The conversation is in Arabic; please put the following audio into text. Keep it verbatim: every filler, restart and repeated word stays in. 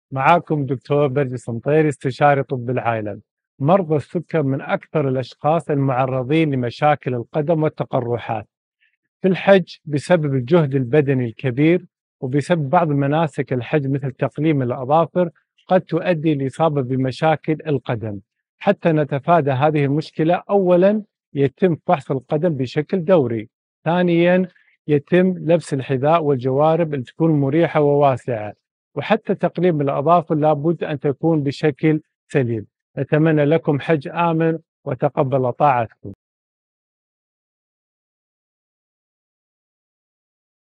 معاكم دكتور برجي سمطيري استشاري طب العائلة. مرضى السكر من أكثر الأشخاص المعرضين لمشاكل القدم والتقرحات في الحج بسبب الجهد البدني الكبير، وبسبب بعض مناسك الحج مثل تقليم الأظافر قد تؤدي للإصابة بمشاكل القدم. حتى نتفادى هذه المشكلة، أولا يتم فحص القدم بشكل دوري، ثانيا يتم لبس الحذاء والجوارب اللي تكون مريحة وواسعة، وحتى تقليم الأظافر لابد أن تكون بشكل سليم. أتمنى لكم حج آمن وتقبل طاعتكم.